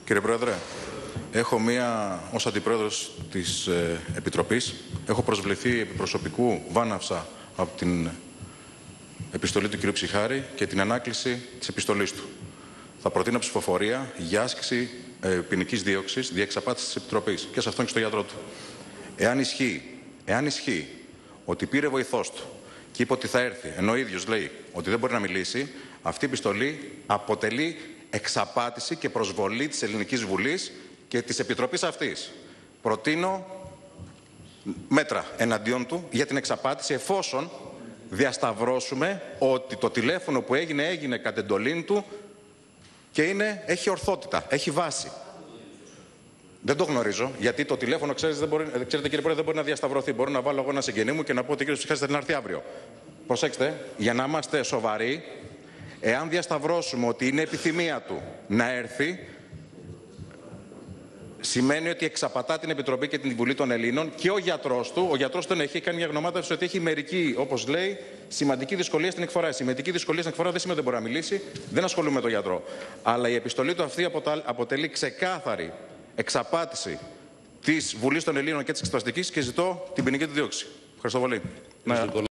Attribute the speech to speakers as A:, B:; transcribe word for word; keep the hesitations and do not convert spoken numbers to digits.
A: Κύριε Πρόεδρε, έχω μία, ως Αντιπρόεδρος της ε, Επιτροπής, έχω προσβληθεί επί προσωπικού βάναυσα από την επιστολή του κ. Ψιχάρη και την ανάκληση της επιστολής του. Θα προτείνω ψηφοφορία για άσκηση ε, ποινικής δίωξης, διεξαπάτησης της Επιτροπής και σε αυτόν και στο γιατρό του. Εάν ισχύει, εάν ισχύει ότι πήρε βοηθός του και είπε ότι θα έρθει, ενώ ο ίδιος λέει ότι δεν μπορεί να μιλήσει, αυτή η επιστολή αποτελεί εξαπάτηση και προσβολή της Ελληνικής Βουλής και της Επιτροπής αυτής. Προτείνω μέτρα εναντίον του για την εξαπάτηση, εφόσον διασταυρώσουμε ότι το τηλέφωνο που έγινε, έγινε κατ' εντολήν του και είναι, έχει ορθότητα, έχει βάση. Δεν το γνωρίζω, γιατί το τηλέφωνο, ξέρετε, δεν μπορεί, ξέρετε κύριε Πρόεδρε, δεν μπορεί να διασταυρωθεί. Μπορώ να βάλω εγώ ένα συγγενή μου και να πω ότι ο κύριος Ψιχάρης θα έρθει αύριο. Προσέξτε, για να είμαστε σοβαροί, εάν διασταυρώσουμε ότι είναι επιθυμία του να έρθει, σημαίνει ότι εξαπατά την Επιτροπή και την Βουλή των Ελλήνων και ο γιατρός του. Ο γιατρός του έχει κάνει μια γνωμάτευση ότι έχει μερική, όπως λέει, σημαντική δυσκολία στην εκφορά. Η σημαντική δυσκολία στην εκφορά δεν σημαίνει ότι δεν μπορεί να μιλήσει, δεν ασχολούμαι με τον γιατρό. Αλλά η επιστολή του αυτή αποτελεί ξεκάθαρη εξαπάτηση της Βουλής των Ελλήνων και της Εξεταστικής και ζητώ την ποινική του δίωξη. Ευχαριστώ πολύ.